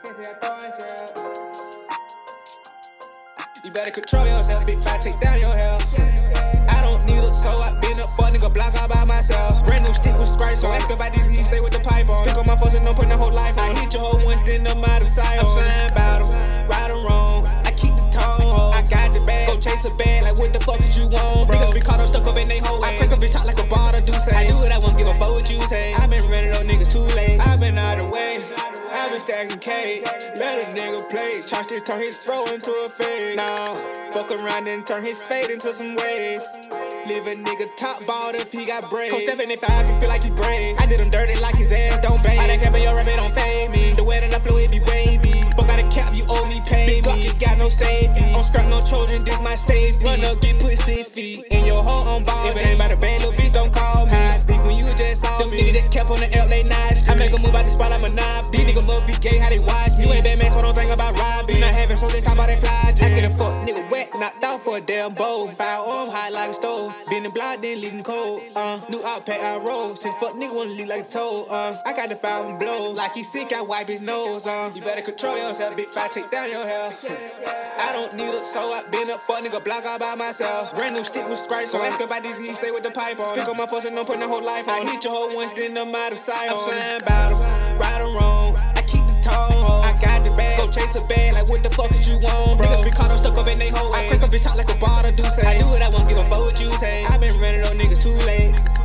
You better control yourself, big fat, take down your hair. I don't need it, so I been up fuck nigga block all by myself. Brand new stick with scratch, so ask about this, he stay with the pipe on. Pick on my folks and don't put the whole life on. I hit your hoe once, then I'm out of sight. I'm flying about them, right or wrong. I keep the tone, I got the bag. Go chase a bag, like what the fuck is you want, bro? Niggas be caught up, stuck up in they whole way. I crank a bitch talk like a bottle, do say. I do it, I won't give a fuck what you say. I been running those niggas too late. I been out of the way. I been stacking K, let a nigga play. Charge this, turn his throw into a fade. Now, fuck around and turn his fade into some waves. Leave a nigga top balled if he got braids. Coach 75, he feel like he brave. I did him dirty like his ass don't bathe. I done cap in your rabbit, don't fade me. The way that I flow, it be wavy. Fuck out a cap, you owe me, pay me. Big Glock, it got no safety. On scrap, no Trojan, this my safety. Run up, get put 6 feet. In your hoe on ball. If it ain't about a bad little bitch, don't call me. I speak when you just saw me. Them niggas that kept on the L, they nice. I make a move out the spot like Monopoly. These niggas must be gay, how they watch me. You ain't Batman, so don't think about robbing. You not having, so just talk about that fly jet. I get a fuck nigga wet, knocked out for a damn bowl. Fire arm hot like a stove. Been in block, then leaving cold. New outpack, I roll. Since fuck nigga wanna leave like a toad. I got the fire and blow. Like he sick, I wipe his nose. You better control yourself, big fat, take down your hair. I don't need it, so I been up fuck nigga block all by myself. Brand new stick with scratch, so ask about this, he stay with the pipe on. Pick on my folks and don't put the whole life on. I hit your hoe once, then I'm out of sight. I'm flying about them, right or wrong. I keep the tone, I got the bag. Go chase a bag, like what the fuck is you want, bro? Niggas be caught up, stuck up in they whole way. I crank a bitch talk like a bottle, do say. I do it, I won't give a fuck what you say. I been running those niggas too late.